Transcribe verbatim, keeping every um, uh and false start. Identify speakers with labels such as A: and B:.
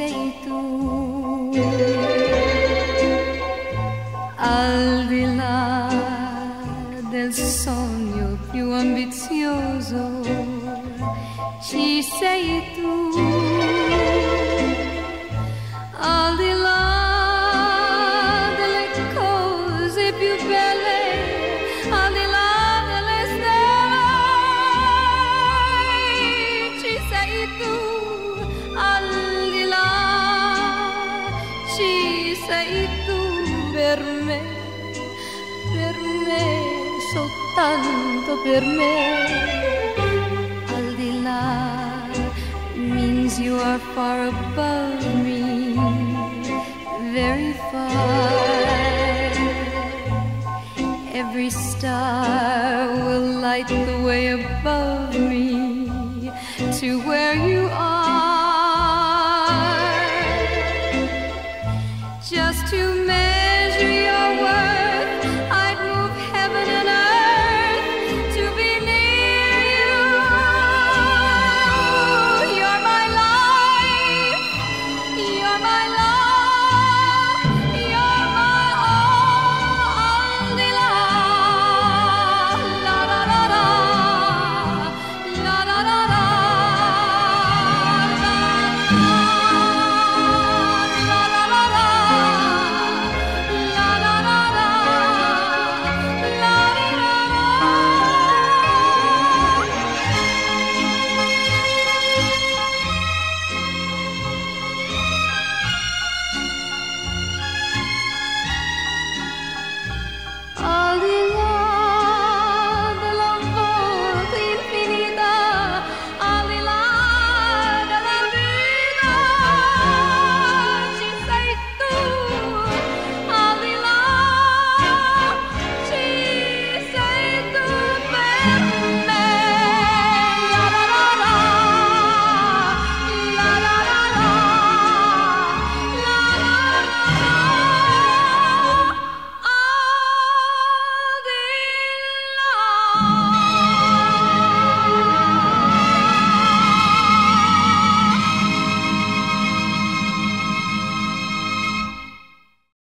A: sei tu. Al di là del sogno più ambizioso ci sei tu. Al di là delle cose più belle, al di là delle stelle ci sei tu. Al di là ci sei tu per me, per me, soltanto per me. Al di là means you are far above me, very far. Every star will light the way above me to where you are. Just to